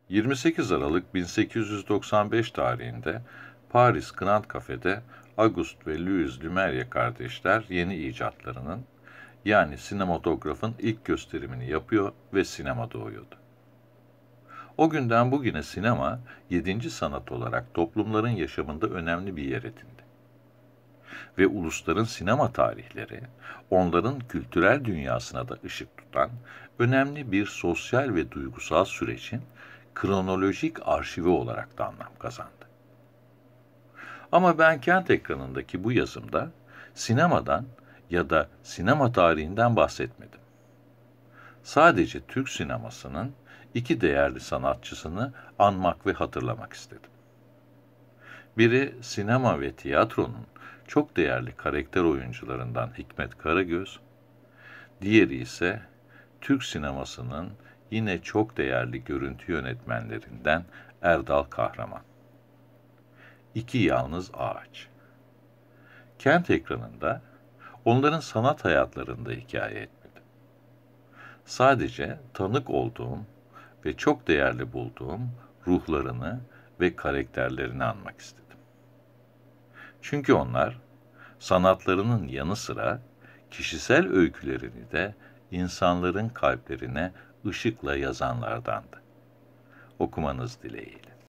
28 Aralık 1895 tarihinde Paris Grand Cafe'de Auguste ve Louis Lumière kardeşler yeni icatlarının, yani sinematografın ilk gösterimini yapıyor ve sinema doğuyordu. O günden bugüne sinema, yedinci sanat olarak toplumların yaşamında önemli bir yer edindi. Ve ulusların sinema tarihleri, onların kültürel dünyasına da ışık tutan önemli bir sosyal ve duygusal sürecin kronolojik arşivi olarak da anlam kazandı. Ama ben kent ekranındaki bu yazımda sinemadan ya da sinema tarihinden bahsetmedim. Sadece Türk sinemasının iki değerli sanatçısını anmak ve hatırlamak istedim. Biri sinema ve tiyatronun çok değerli karakter oyuncularından Hikmet Karagöz, diğeri ise Türk sinemasının yine çok değerli görüntü yönetmenlerinden Erdal Kahraman. İki yalnız ağaç. Kent ekranında onların sanat hayatlarında hikaye etmedim. Sadece tanık olduğum ve çok değerli bulduğum ruhlarını ve karakterlerini anmak istedim. Çünkü onlar sanatlarının yanı sıra kişisel öykülerini de insanların kalplerine ışıkla yazanlardandı. Okumanız dileğiyle.